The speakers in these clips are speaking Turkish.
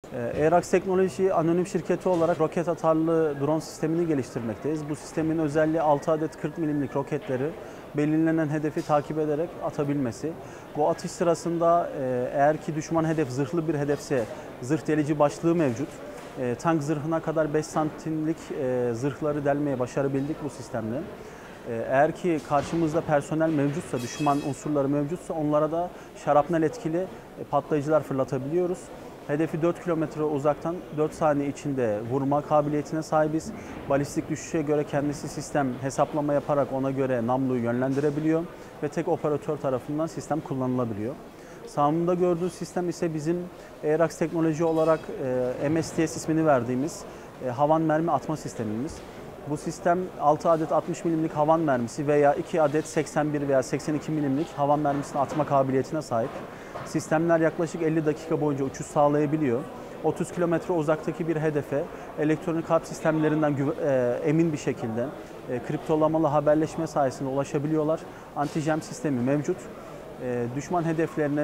Airax Teknoloji anonim şirketi olarak roket atarlı drone sistemini geliştirmekteyiz. Bu sistemin özelliği 6 adet 40 milimlik roketleri belirlenen hedefi takip ederek atabilmesi. Bu atış sırasında eğer ki düşman hedef zırhlı bir hedefse zırh delici başlığı mevcut. Tank zırhına kadar 5 santimlik zırhları delmeye başarabildik bu sistemle. Eğer ki karşımızda personel mevcutsa, düşman unsurları mevcutsa onlara da şarapnel etkili patlayıcılar fırlatabiliyoruz. Hedefi 4 kilometre uzaktan 4 saniye içinde vurma kabiliyetine sahibiz. Balistik düşüşe göre kendisi sistem hesaplama yaparak ona göre namluyu yönlendirebiliyor ve tek operatör tarafından sistem kullanılabiliyor. Sağımda gördüğünüz sistem ise bizim Airax Teknoloji olarak MSTS ismini verdiğimiz havan mermi atma sistemimiz. Bu sistem 6 adet 60 milimlik havan mermisi veya 2 adet 81 veya 82 milimlik havan mermisini atma kabiliyetine sahip. Sistemler yaklaşık 50 dakika boyunca uçuş sağlayabiliyor. 30 kilometre uzaktaki bir hedefe elektronik harp sistemlerinden emin bir şekilde kriptolamalı haberleşme sayesinde ulaşabiliyorlar. Anti-jam sistemi mevcut. Düşman hedeflerine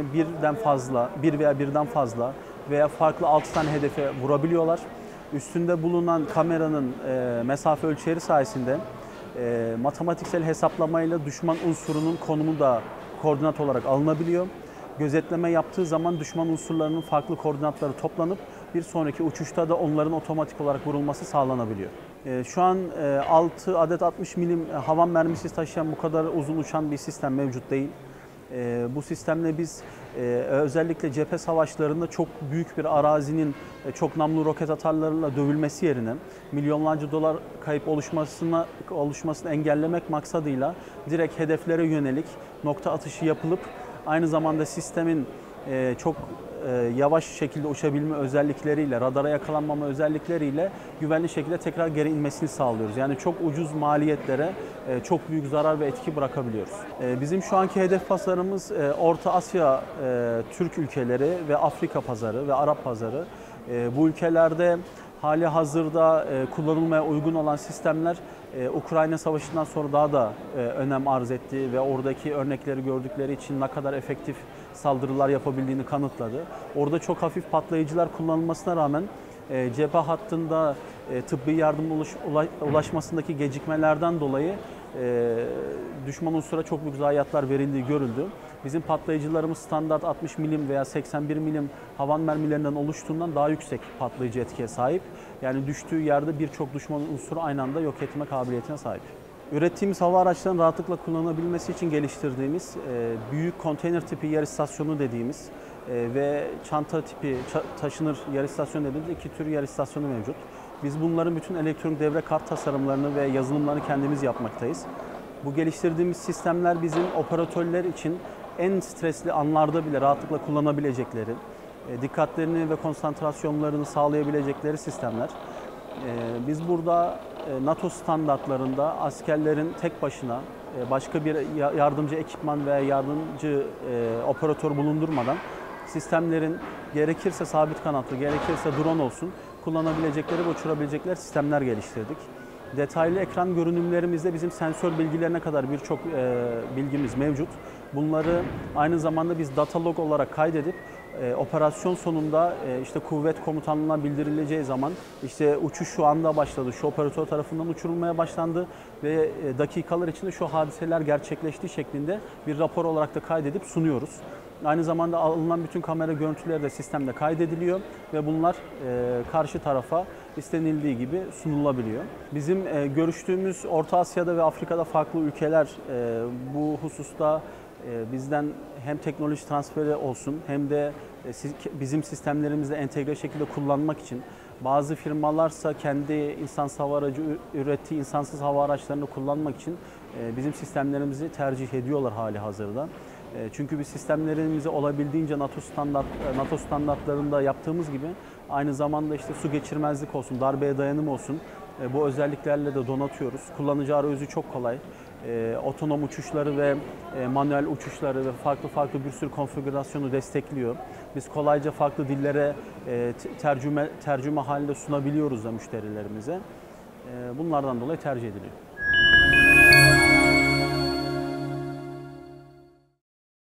bir veya birden fazla veya farklı 6 tane hedefe vurabiliyorlar. Üstünde bulunan kameranın mesafe ölçeri sayesinde matematiksel hesaplamayla düşman unsurunun konumu da koordinat olarak alınabiliyor. Gözetleme yaptığı zaman düşman unsurlarının farklı koordinatları toplanıp bir sonraki uçuşta da onların otomatik olarak vurulması sağlanabiliyor. Şu an 6 adet 60 milim havan mermisi taşıyan bu kadar uzun uçan bir sistem mevcut değil. Bu sistemle biz özellikle cephe savaşlarında çok büyük bir arazinin çok namlu roket atarlarıyla dövülmesi yerine milyonlarca dolar kayıp oluşmasını engellemek maksadıyla direkt hedeflere yönelik nokta atışı yapılıp aynı zamanda sistemin çok yavaş şekilde uçabilme özellikleriyle, radara yakalanmama özellikleriyle güvenli şekilde tekrar geri inmesini sağlıyoruz. Yani çok ucuz maliyetlere çok büyük zarar ve etki bırakabiliyoruz. Bizim şu anki hedef pazarımız Orta Asya, Türk ülkeleri ve Afrika pazarı ve Arap pazarı. Bu ülkelerde hali hazırda kullanılmaya uygun olan sistemler Ukrayna Savaşı'ndan sonra daha da önem arz etti ve oradaki örnekleri gördükleri için ne kadar efektif saldırılar yapabildiğini kanıtladı. Orada çok hafif patlayıcılar kullanılmasına rağmen cephe hattında tıbbi yardım ulaşmasındaki gecikmelerden dolayı düşman unsura çok büyük zayiatlar verildiği görüldü. Bizim patlayıcılarımız standart 60 milim veya 81 milim havan mermilerinden oluştuğundan daha yüksek patlayıcı etkiye sahip. Yani düştüğü yerde birçok düşman unsuru aynı anda yok etme kabiliyetine sahip. Ürettiğimiz hava araçlarının rahatlıkla kullanılabilmesi için geliştirdiğimiz büyük konteyner tipi yer istasyonu dediğimiz ve çanta tipi taşınır yer istasyonu dediğimiz iki tür yer istasyonu mevcut. Biz bunların bütün elektronik devre kart tasarımlarını ve yazılımlarını kendimiz yapmaktayız. Bu geliştirdiğimiz sistemler bizim operatörler için en stresli anlarda bile rahatlıkla kullanabilecekleri, dikkatlerini ve konsantrasyonlarını sağlayabilecekleri sistemler. Biz burada NATO standartlarında askerlerin tek başına başka bir yardımcı ekipman veya yardımcı operatör bulundurmadan sistemlerin gerekirse sabit kanatlı, gerekirse drone olsun kullanabilecekleri ve uçurabilecekleri sistemler geliştirdik. Detaylı ekran görünümlerimizde bizim sensör bilgilerine kadar birçok bilgimiz mevcut. Bunları aynı zamanda biz datalog olarak kaydedip operasyon sonunda işte kuvvet komutanlığına bildirileceği zaman işte uçuş şu anda başladı, şu operatör tarafından uçurulmaya başlandı ve dakikalar içinde şu hadiseler gerçekleştiği şeklinde bir rapor olarak da kaydedip sunuyoruz. Aynı zamanda alınan bütün kamera görüntüleri de sistemde kaydediliyor ve bunlar karşı tarafa istenildiği gibi sunulabiliyor. Bizim görüştüğümüz Orta Asya'da ve Afrika'da farklı ülkeler bu hususta bizden hem teknoloji transferi olsun hem de bizim sistemlerimizle entegre şekilde kullanmak için bazı firmalarsa kendi insansız hava aracı ürettiği insansız hava araçlarını kullanmak için bizim sistemlerimizi tercih ediyorlar hali hazırda. Çünkü biz sistemlerimizi olabildiğince NATO standartlarında yaptığımız gibi aynı zamanda işte su geçirmezlik olsun, darbeye dayanım olsun bu özelliklerle de donatıyoruz. Kullanıcı arayüzü çok kolay. Otonom uçuşları ve manuel uçuşları ve farklı bir sürü konfigürasyonu destekliyor. Biz kolayca farklı dillere tercüme halinde sunabiliyoruz da müşterilerimize. Bunlardan dolayı tercih ediliyor.